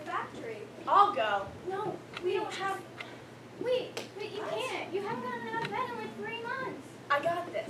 factory. I'll go. No, we don't have... Wait, but you can't. You haven't gotten out of bed in like 3 months. I got this.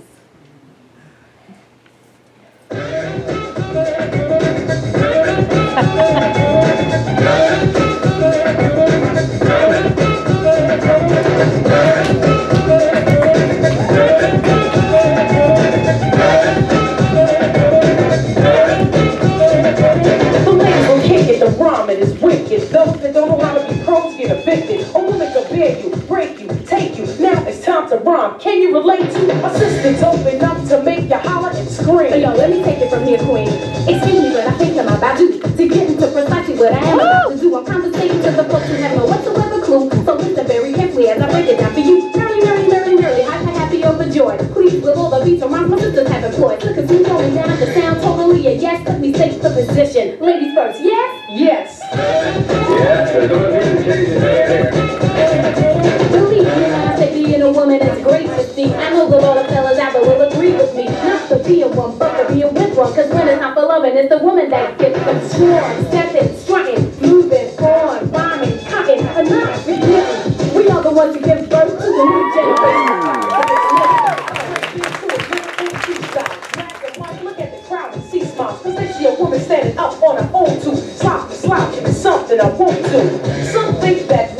The ramen is wicked. Those that don't know how to be pros get evicted. A woman can bear you, break you, take you. Now it's time to rhyme. Can you relate to assistants open up to make you holler and scream? So yo, let me take it from here, queen. Excuse me, but I think I'm about to get into precisely what I am about to do. I'm conversating to the folks who have no whatsoever clue. So listen very carefully as I break it down for you. Merrily, hyper happy overjoyed. Please, with all the beats around, my sisters have employed. Look at you going down the sound totally a yes. Let me take the position. Ladies first, yes? Yes. Believe me when I say being a woman is great to see. I know that all the fellas out there will agree with me. Not to be a one, but to be a with one. Cause when it's not for loving, it's the woman that gets them sworn, stepping, strutting, moving, on, rhyming, cutting, and not repeating. We are the ones who give birth to the new generation. Look at the crowd and see smiles. Cause they see a woman standing up on her own too. Slouching is something I won't do. Some think that